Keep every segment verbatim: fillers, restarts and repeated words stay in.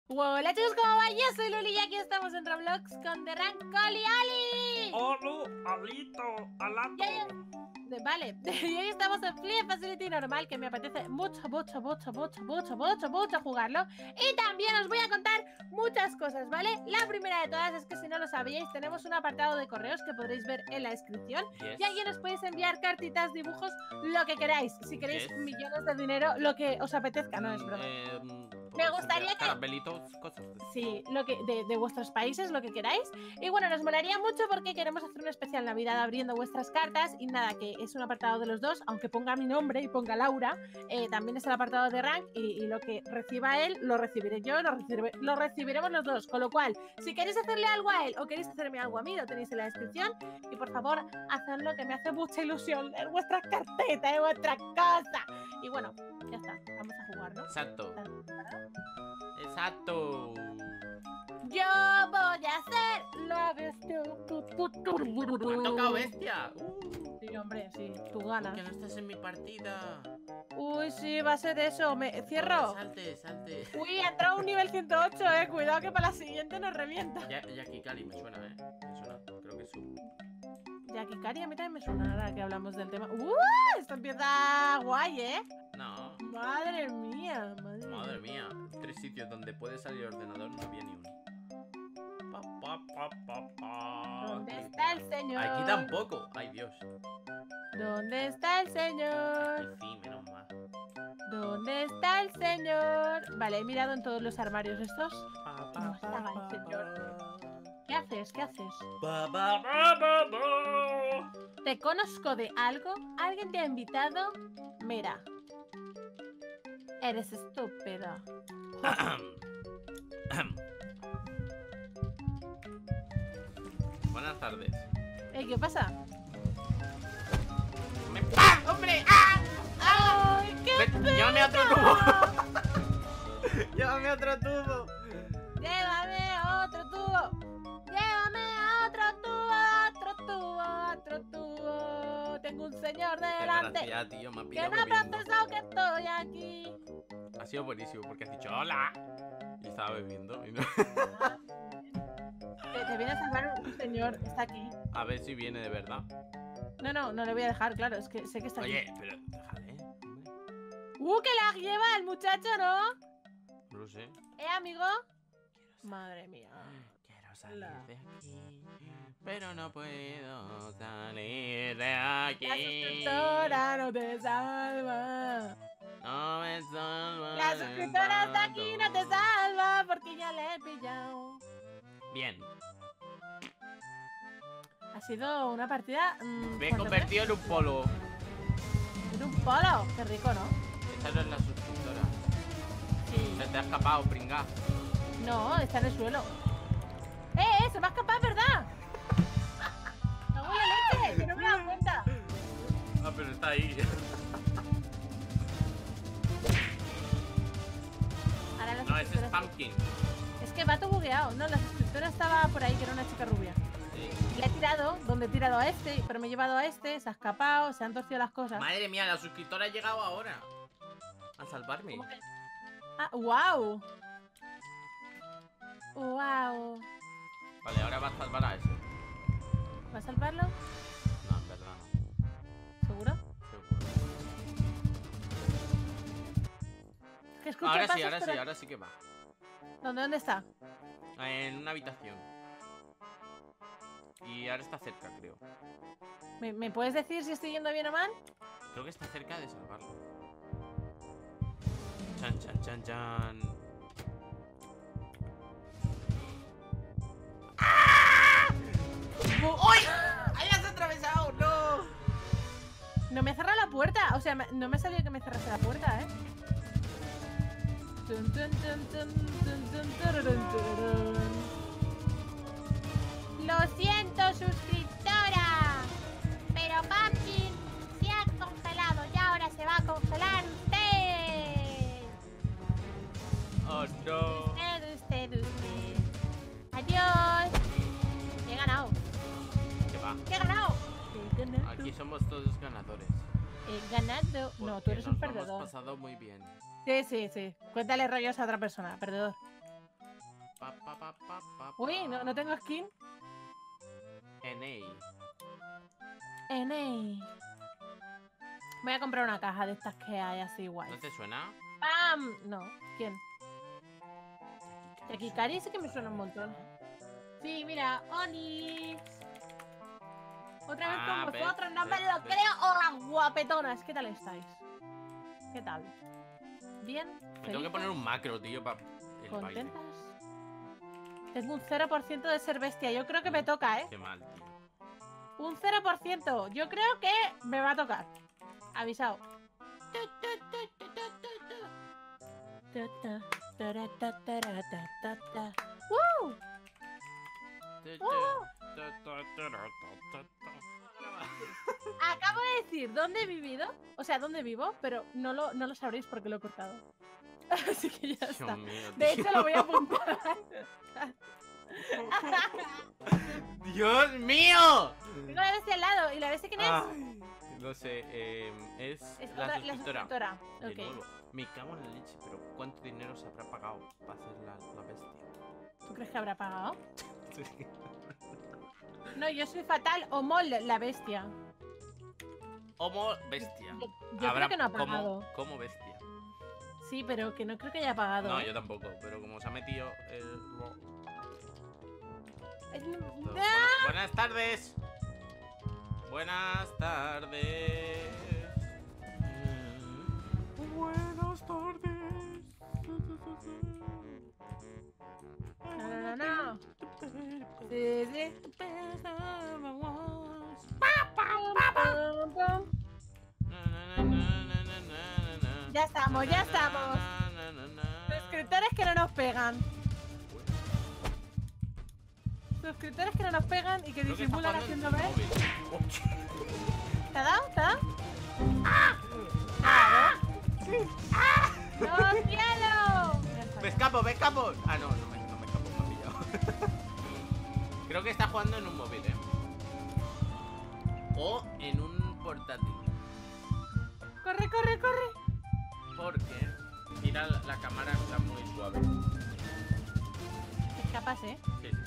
Hola chicos, ¿cómo va? Yo soy Luli y aquí estamos en Roblox con The Rank Coli Ali. Hola, Alito, Alato. Vale, y hoy estamos en Free Facility normal, que me apetece mucho, mucho, mucho, mucho, mucho, mucho, mucho jugarlo. Y también os voy a contar muchas cosas, ¿vale? La primera de todas es que si no lo sabíais, tenemos un apartado de correos que podréis ver en la descripción. Yes. Y ahí nos podéis enviar cartitas, dibujos, lo que queráis. Si queréis Yes. millones de dinero, lo que os apetezca, no es broma. Eh, Me gustaría que... Caramelitos, cosas de... Sí, lo que, de, de vuestros países, lo que queráis. Y bueno, nos molaría mucho porque queremos hacer un especial Navidad abriendo vuestras cartas. Y nada, que es un apartado de los dos, aunque ponga mi nombre y ponga Laura, eh, también es el apartado de Rank. Y, y lo que reciba él, lo recibiré yo, lo, recibe, lo recibiremos los dos. Con lo cual, si queréis hacerle algo a él o queréis hacerme algo a mí, lo tenéis en la descripción. Y por favor, hacedlo, que me hace mucha ilusión leer vuestras cartetas y vuestras cosas. Y bueno, ya está, vamos a jugar, ¿no? Exacto. Exacto. Yo voy a ser la bestia. Me ha tocado bestia. Uh. Sí, hombre, sí, tú ganas. Que no estás en mi partida. Uy, sí, va a ser eso. ¿Me cierro? Salte, salte. Uy, ha entrado un nivel ciento ocho, eh. Cuidado que para la siguiente nos revienta. Ya, Jackie Cali me suena, eh. Me suena, creo que sí. Jackie Cari, a mí también me suena ahora que hablamos del tema. ¡Uh! Esto empieza guay, ¿eh? No. Madre mía, madre, Madre mía. Tres sitios donde puede salir el ordenador, no había ni uno. Pa, pa, pa, pa, pa. ¿Dónde está el señor? Aquí tampoco. Ay, Dios. ¿Dónde está el señor? Aquí sí, menos mal. ¿Dónde está el señor? Vale, he mirado en todos los armarios estos. Pa, No estaba el señor. ¿Qué haces? ¿Qué haces? Pa, pa, pa, pa, pa. ¿Te conozco de algo? ¿Alguien te ha invitado? Mira. Eres estúpido. Buenas tardes. Ey, ¿qué pasa? Me... ¡Ah! ¡Hombre! ¡Ah! ¡Ay, qué Ve, ¡llévame a otro tubo! ¡Llévame a otro tubo! ¡Llévame a otro tubo! ¡Llévame a otro tubo! ¡Otro tubo! ¡Otro tubo! Tengo un señor delante. Gracias, tío, me ha que pillado no ha bebiendo. procesado que estoy aquí. Ha sido buenísimo porque has dicho hola y estaba bebiendo. Y no... Te, te viene a salvar un señor. Está aquí. A ver si viene de verdad. No, no, no le voy a dejar, claro. Es que sé que está aquí. Oye, pero déjale. ¡Uh, que la lleva el muchacho, ¿no? No lo sé. ¿Eh, amigo? Madre mía. Quiero salir de aquí, pero no puedo salir de aquí. La suscriptora no te salva. No me salva. La suscriptora está aquí, no te salva, porque ya le he pillado. Bien. Ha sido una partida... Mmm, Me he convertido en un polo. En un polo. Qué rico, ¿no? Esa no es la suscriptora. Sí. Se te ha escapado, pringa. No, está en el suelo. ¡Eh, eh! ¡Se me ha escapado, verdad! ¡Me huele leche! ¡Que no me he dado cuenta! Ah, pero está ahí. Ahora la No, ese es suscriptora- Pumpkin. Es que va todo bugueado. No, la suscriptora estaba por ahí, que era una chica rubia. Sí. Le he tirado, donde he tirado a este, pero me he llevado a este, se ha escapado, se han torcido las cosas. Madre mía, la suscriptora ha llegado ahora a salvarme. ¿Cómo que? Ah, wow. Wow. Vale, ahora va a salvar a ese. ¿Va a salvarlo? No, en verdad no. ¿Seguro? Seguro. Es que escucho Ahora sí, pasos, ahora sí, pero- ahora sí que va. ¿Dónde, dónde está? En una habitación. Y ahora está cerca, creo. ¿Me, ¿Me puedes decir si estoy yendo bien o mal? Creo que está cerca de salvarlo. Chan, chan, chan, chan. ¡Uy! ¡Ahí has atravesado! ¡No! No me cerra la puerta. O sea, me- no me salió que me cerrase la puerta, ¿eh? Tun, tun, tun, tun, tun, tun, tururun, tururun. Lo siento, suscriptora. Pero Pumpkin se ha congelado y ahora se va a congelar usted. ¡Oh, no! Usted, usted, usted. Adiós. He ganado. ¿Qué va? ¿Qué he ganado? He ganado. Aquí somos todos ganadores. He ganado. No, tú porque eres un nos lo hemos perdedor. pasado muy bien. Sí, sí, sí. Cuéntale rollos a otra persona, perdedor. Uy, no, no tengo skin. N A. N A. Voy a comprar una caja de estas que hay así guay. ¿No te suena? ¡Pam! No. ¿Quién? Aquí Cari sí que me suena un montón. Sí, mira, Onix. Otra vez Ah, con ves, vosotros, no ves, me lo ves. creo. Hola, guapetonas, ¿qué tal estáis? ¿Qué tal? ¿Bien? Me tengo que ¿Felices? poner un macro, tío, para el baile. ¿Contentas? Tengo un cero por ciento de ser bestia. Yo creo que me toca, ¿eh? Qué mal, tío. Un cero por ciento. Yo creo que me va a tocar. Avisado. ¡Woo! Acabo de decir dónde he vivido. O sea, dónde vivo, pero no lo, no lo sabréis porque lo he cortado. Así que ya está. Dios mío, De tío. hecho, lo voy a apuntar. ¡Dios mío! Tengo la bestia al lado. ¿Y la bestia quién es? Ay, no sé, eh, es, Es la otra- suscriptora. suscriptora. De Ok. nuevo. Me cago en la leche, pero ¿cuánto dinero se habrá pagado para hacer la, la bestia? ¿Tú crees que habrá pagado? No, yo soy fatal. O Mol, la bestia. Homo bestia. Yo, yo Habrá creo que no ha como, pagado. como bestia. Sí, pero que no creo que haya pagado. No, ¿eh? yo tampoco, pero como se ha metido el... ro- Es- Bueno, ¡Ah! buenas tardes. Buenas tardes. Buenas tardes. No, no, no, no. Sí, sí. Ya estamos, ya estamos. Suscriptores que no nos pegan. Suscriptores que no nos pegan y que Creo que está disimulan jugando en haciendo ver. móvil. ¿Te ha dado? ¿Te ha dado? ¡No, cielo! ¡Me escapo, me escapo! Ah, no, no me, no me escapo, me ha pillado. Creo que está jugando en un móvil, ¿eh? O en un portátil. ¡Corre, corre, corre! Porque, mira, la, la cámara está muy suave. Te escapas, ¿eh? Sí, sí.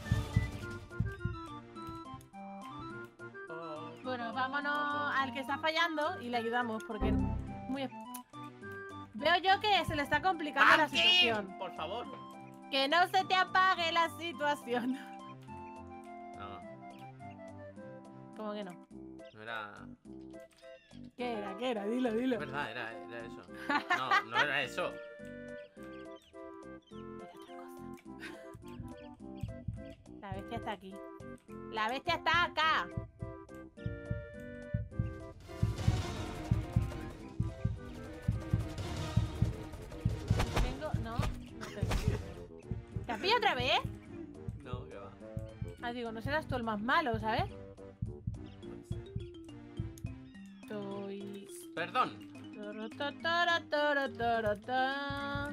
Bueno, vámonos al que está fallando y le ayudamos porque es muy... Veo yo que se le está complicando la ¡Pumpkin! situación. Por favor. Que no se te apague la situación. No, ¿Cómo que no? no era... ¿Qué era? ¿Qué era? Dilo, dilo. Es verdad, era, era eso. No, no era eso. La bestia está aquí. La bestia está acá. Vengo... No, no sé. ¿Te has pillado otra vez? No, que va. Ah, digo, no serás tú el más malo, ¿sabes? Estoy... Perdón. Toro, to, toro, toro, toro, ta.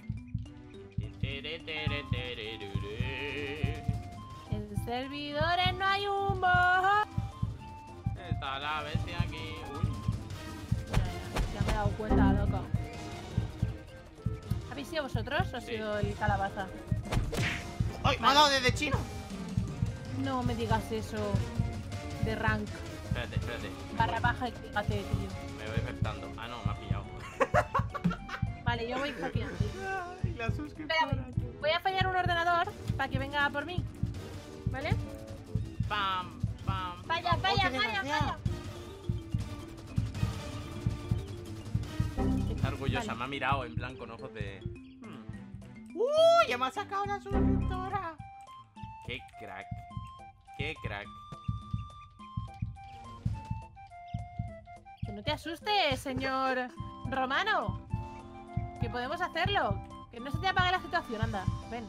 En servidores no hay un bot. Está la bestia aquí. Uy. Ya, ya, ya me he dado cuenta, loco. ¿Habéis sido vosotros o ha Sí. sido el calabaza? ¡Ay! ¡Me ha dado desde chino! No me digas eso de rank. Espérate, espérate. Barra baja y fíjate, tío. Me voy despertando. Ah, no, me ha pillado. Vale, yo voy hackeando. Ay, la suscriptora. Espérame, voy a fallar un ordenador para que venga por mí. ¿Vale? Pam, pam. Vaya, pam. vaya, ¡Oh, qué vaya, desgraciado! vaya. Está orgullosa, Vale. me ha mirado en plan con ojos de... Hmm. ¡Uy! ¡Ya me ha sacado la suscriptora! ¡Qué crack! ¡Qué crack! Que no te asustes, señor Romano. Que podemos hacerlo. Que no se te apague la situación, anda. Ven.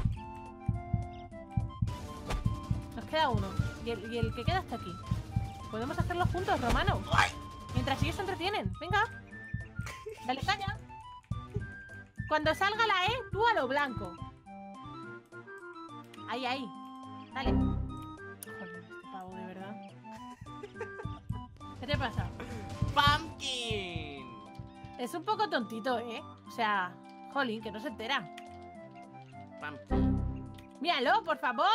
Nos queda uno. Y el, y el que queda está aquí. Podemos hacerlo juntos, Romano. Mientras ellos se entretienen. Venga. Dale caña. Cuando salga la E, tú a lo blanco. Ahí, ahí. Dale. Joder, este pavo, de verdad. ¿Qué te pasa? ¡Pumpkin! Es un poco tontito, ¿eh? O sea, jolín, que no se entera. ¡Pumpkin! Míralo, por favor.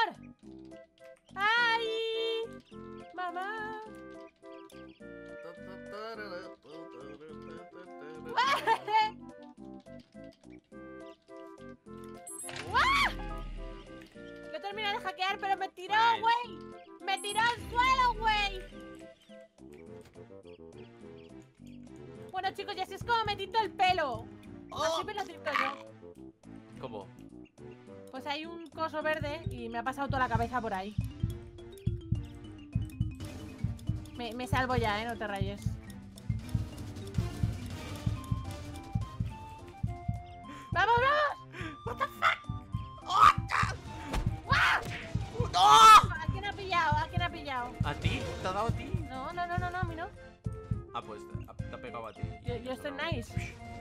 ¡Ay! ¡Mamá! Lo terminé de hackear, pero me tiró, güey. Me tiró al suelo, güey. Bueno, chicos, y así es como me tinto el pelo. Oh. Así me lo tinto yo. ¿Cómo? Pues hay un coso verde y me ha pasado toda la cabeza por ahí. Me, me salvo ya, eh, no te rayes. ¡Vamos, vamos! What the fuck? Oh, ¡No! ¿A quién ha pillado? ¿A quién ha pillado? ¿A ti? ¿Te ha dado a ti? No, no, no, no, no, a mí no. Ah, pues te, te ha pegado a ti. Yo, yo estoy nice.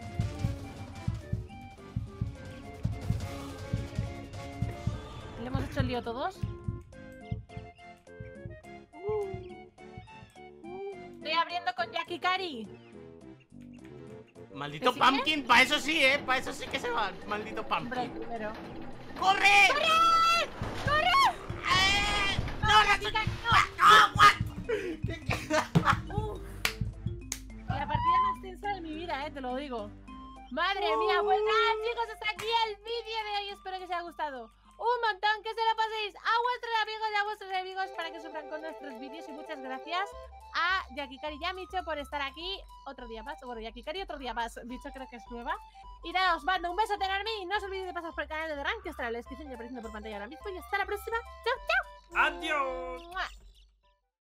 ¿Le hemos hecho el lío todos? Estoy abriendo con Jackie Cari. Maldito ¿Te sigue? pumpkin, para eso sí, eh. Para eso sí que se va. Maldito Hombre, pumpkin. primero. ¡Corre! ¡Corre! ¡Corre! ¡Eh! ¡No, ¡No, no, Jackie Cari, no! no! what! Uf. La partida más tensa de mi vida, eh, te lo digo. Madre mía, pues nada, chicos, hasta aquí el vídeo de hoy. Espero que os haya gustado un montón, que se lo paséis a vuestros amigos y a vuestros amigos para que sufran con nuestros vídeos. Y muchas gracias a Jackie Cari y a Micho por estar aquí otro día más. Bueno, Jackie Cari otro día más. Micho creo que es nueva. Y nada, os mando un beso enorme y no os olvidéis de pasar por el canal de Doran, que estará en la descripción y apareciendo por pantalla ahora mismo. Y hasta la próxima. ¡Chao, chao! ¡Adiós! ¡Mua!